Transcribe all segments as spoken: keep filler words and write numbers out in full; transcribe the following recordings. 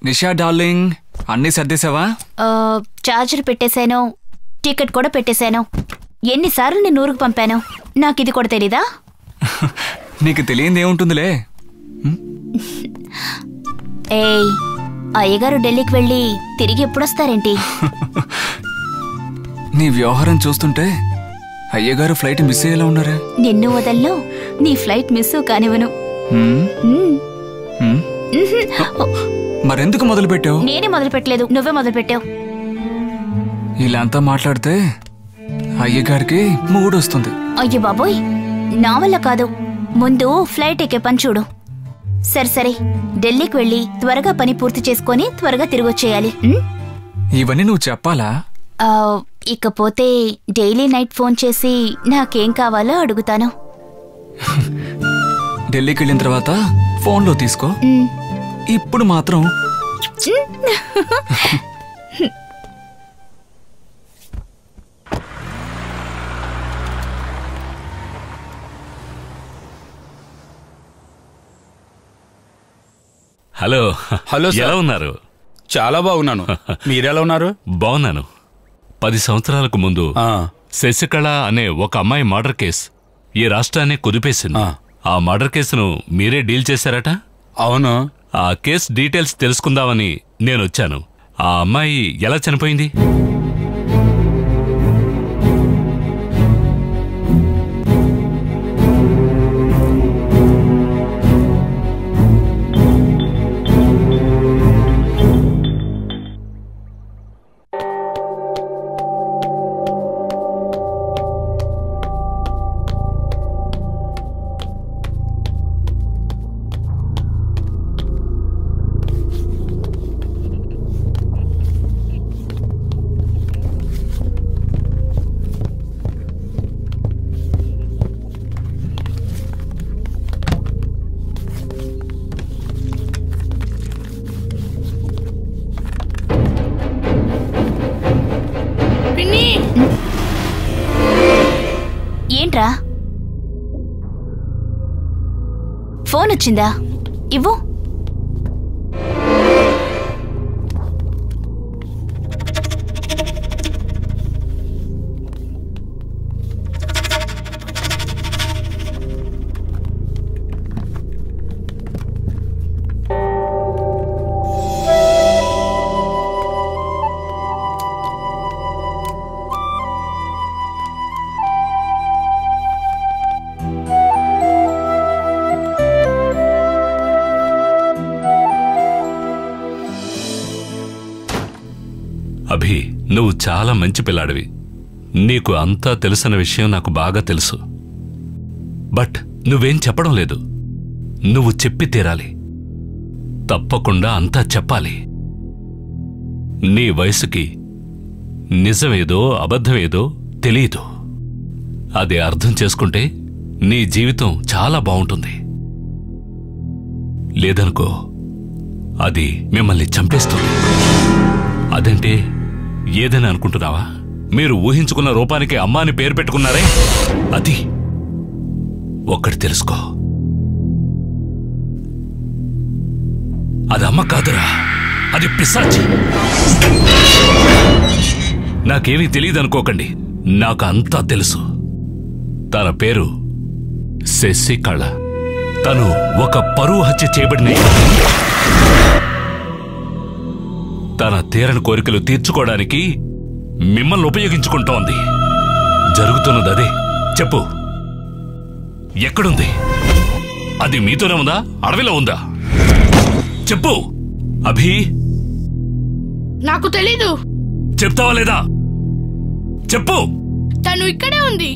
నిషా darling, అన్నీ సర్దేశావా? Charger పెట్టేశాను, ticket కూడా పెట్టేశాను. ఎన్నిసార్లు నేను ఊరికి పంపాను, నాకు ఇది కూడా తెలీదా? నీకు తెలియంది ఏముంటుందిలే. ఏయ్, అయ్యగారు ఢిల్లీకి వెళ్ళి తిరిగి ఎప్పుడొస్తారేంటి? నీ వ్యవహారం చూస్తుంటే అయ్యగారు ఫ్లైట్ మిస్ అయ్యేలా ఉన్నారా? నిన్ను వదల్లో నీ ఫ్లైట్ మిస్ కానివ్వను. మరెందుకు మొదలు పెట్టావు? నేనే మొదలు పెట్టలేదు, నువ్వే మొదలు పెట్టావు. ఇలా అంతా మాట్లాడితే అయ్యగారికి మూడొస్తుంది. అయ్యో బాబోయ్, నా వల్ల కాదు. ముందు ఫ్లైట్ ఎక్కే పని చూడు. సరే సరే, ఢిల్లీకి వెళ్ళి త్వరగా పని పూర్తి చేసుకొని త్వరగా తిరిగొచ్చేయాలి. ఇవన్నీ నువ్వు చెప్పాలా? ఇకపోతే డైలీ నైట్ ఫోన్ చేసి నాకేం కావాలో అడుగుతాను. ఢిల్లీకి వెళ్ళిన తర్వాత ఫోన్లో తీసుకో. ఇప్పుడు మాత్రం హలో. హలో, ఎలా ఉన్నారు? చాలా బాగున్నాను. మీరెలా ఉన్నారు? బాగున్నాను. పది సంవత్సరాలకు ముందు శశికళ అనే ఒక అమ్మాయి మర్డర్ కేసు ఈ రాష్ట్రాన్ని కుదిపేసింది. ఆ మర్డర్ కేసును మీరే డీల్ చేశారట? అవును. ఆ కేసు డీటెయిల్స్ తెలుసుకుందామని నేనొచ్చాను. ఆ అమ్మాయి ఎలా చనిపోయింది? ఏంట్రా, ఫోన్ వచ్చిందా? ఇవ్వు. అభి, నువ్వు చాలా మంచి పిల్లాడివి. నీకు అంతా తెలుసన్న విషయం నాకు బాగా తెలుసు. బట్ నువ్వేం చెప్పడం లేదు. నువ్వు చెప్పి తీరాలి. తప్పకుండా అంతా చెప్పాలి. నీ వయసుకి నిజమేదో అబద్ధమేదో తెలీదు. అది అర్థం చేసుకుంటే నీ జీవితం చాలా బావుంటుంది. లేదనుకో, అది మిమ్మల్ని చంపేస్తుంది. అదంటే ఏదని అనుకుంటున్నావా? మీరు ఊహించుకున్న రూపానికి అమ్మాని పేరు పెట్టుకున్నారే, అది ఒక్కటి తెలుసుకో. అది అమ్మ కాదురా, అది పిశాచి. నాకేమీ తెలియదనుకోకండి, నాకు అంతా తెలుసు. తన పేరు శశికళ. తను ఒక పరువు హత్య చేయబడిన తన తీరని కోరికలు తీర్చుకోవడానికి మిమ్మల్ని ఉపయోగించుకుంటోంది. జరుగుతున్నది అదే. చెప్పు, ఎక్కడుంది? అది మీతోనే ఉందా, అడవిలో ఉందా? చెప్పు అభి. నాకు తెలీదు. చెప్తావా లేదా? చెప్పు. తను ఇక్కడే ఉంది.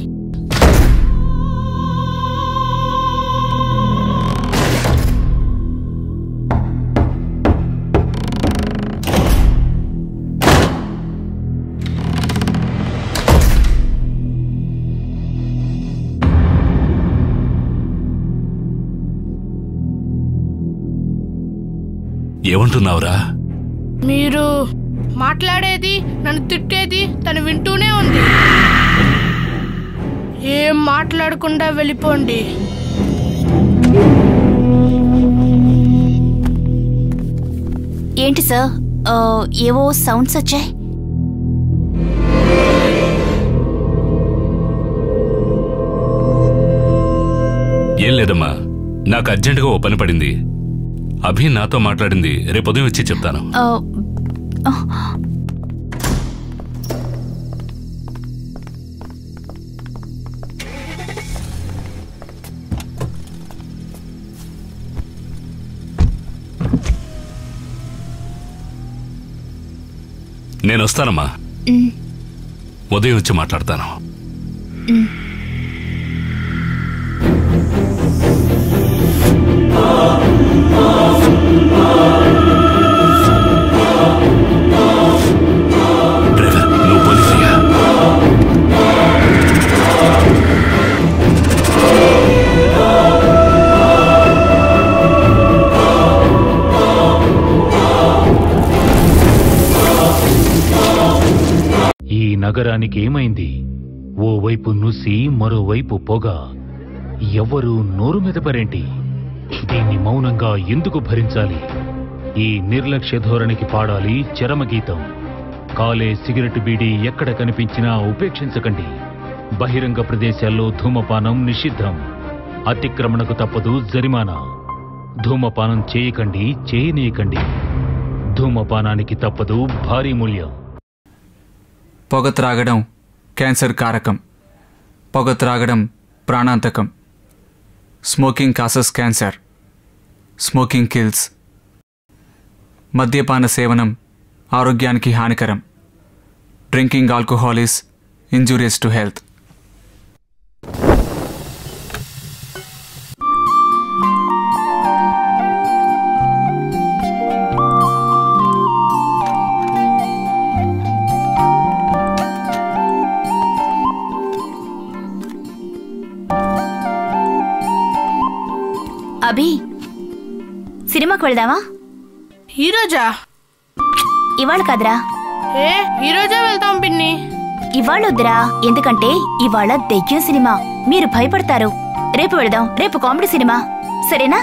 ఏమంటున్నావురా? మీరు మాట్లాడేది, నన్ను తిట్టేది తను వింటూనే ఉంది. ఏం మాట్లాడకుండా వెళ్ళిపోండి. ఏంటి సార్ ఏవో సౌండ్స్ వచ్చాయి? ఏం లేదమ్మా, నాకు అర్జెంటుగా ఓ పని పడింది. అభి నాతో మాట్లాడింది, రేపు ఉదయం వచ్చి చెప్తాను. నేను వస్తానమ్మా, ఉదయం వచ్చి మాట్లాడతాను. డ్రైవర్, నువ్వు పోలీసయ్యా. ఈ నగరానికి ఏమైంది? ఓవైపు నుసి, మరోవైపు పొగ. ఎవ్వరూ నోరు మెదపరేంటి? దీన్ని మౌనంగా ఎందుకు భరించాలి? ఈ నిర్లక్ష్య ధోరణికి పాడాలి చరమగీతం. కాలే సిగరెట్ బీడీ ఎక్కడ కనిపించినా ఉపేక్షించకండి. బహిరంగ ప్రదేశాల్లో ధూమపానం నిషిద్ధం. అతిక్రమణకు తప్పదు జరిమానా. ధూమపానం చేయకండి, చేయనీయకండి. ధూమపానానికి తప్పదు భారీ మూల్యం. పొగ త్రాగడం క్యాన్సర్ కారకం. పొగ త్రాగడం ప్రాణాంతకం. Smoking causes cancer. Smoking kills. మద్యపాన సేవనం ఆరోగ్యానికి హానికరం. Drinking alcohol is injurious to health. Abhi, సినిమాకి వెళ్దామా? ఈరోజా? ఇవాళ కదరా. ఏ ఈరోజే వెళ్తాం పిన్ని. ఇవాళ వద్దురా, ఎందుకంటే ఇవాళ దెయ్యం సినిమా, మీరు భయపడతారు. రేపు వెళదాం, రేపు కామెడీ సినిమా, సరేనా?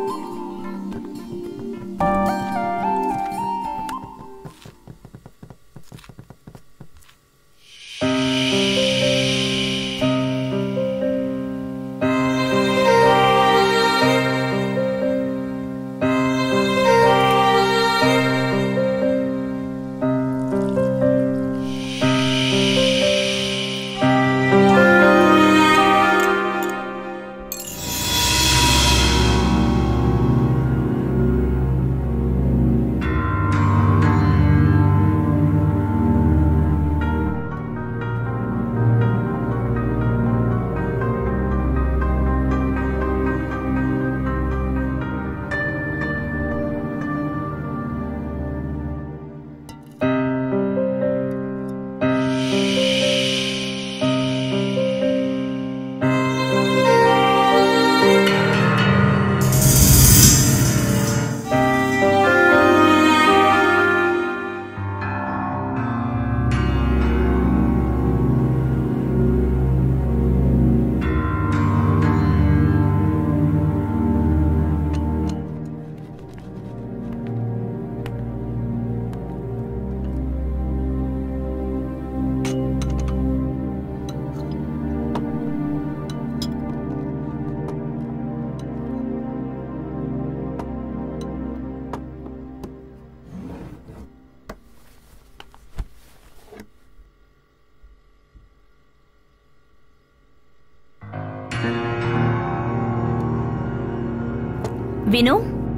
విను,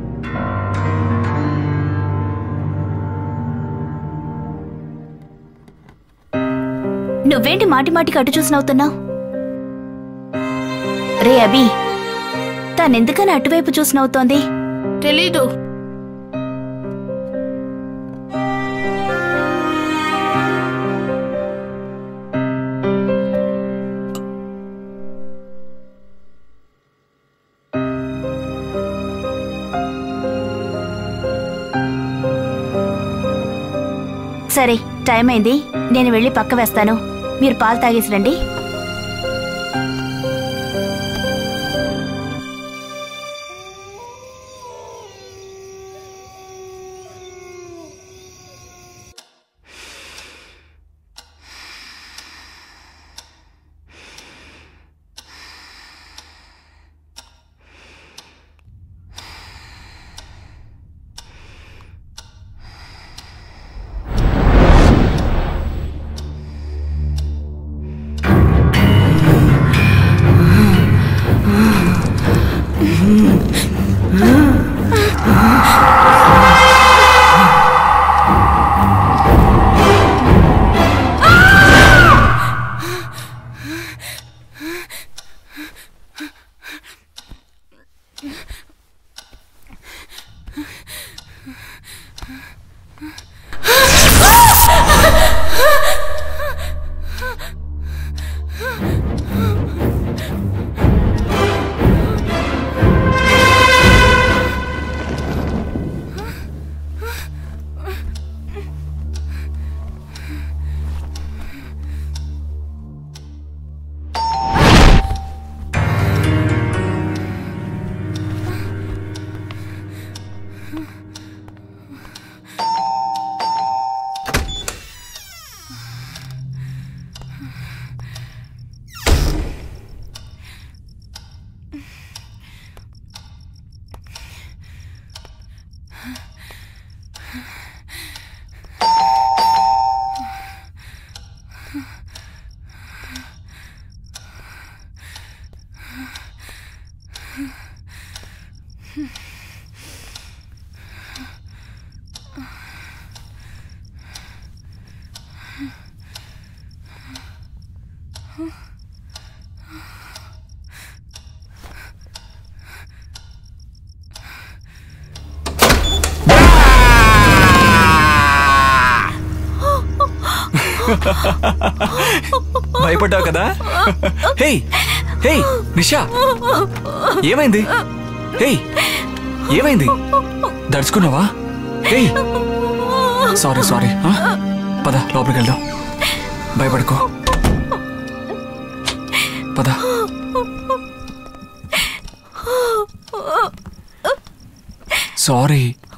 నువ్వేంటి మాటి మాటికి అటు చూసి నవ్వుతున్నావు? రే అభి, తనెందుకని అటువైపు చూసి నవ్వుతోంది? తెలీదు. సరే, టైం అయింది, నేను వెళ్ళి పక్క వేస్తాను. మీరు పాలు తాగేసి రండి. భయపడ్డావు కదా? హే హే నిషా, ఏమైంది? హే ఏమైంది? దడుచుకున్నావా? Hey sorry sorry. పద లోపలికి వెళ్దాం. భయపడుకో. పద. సారీ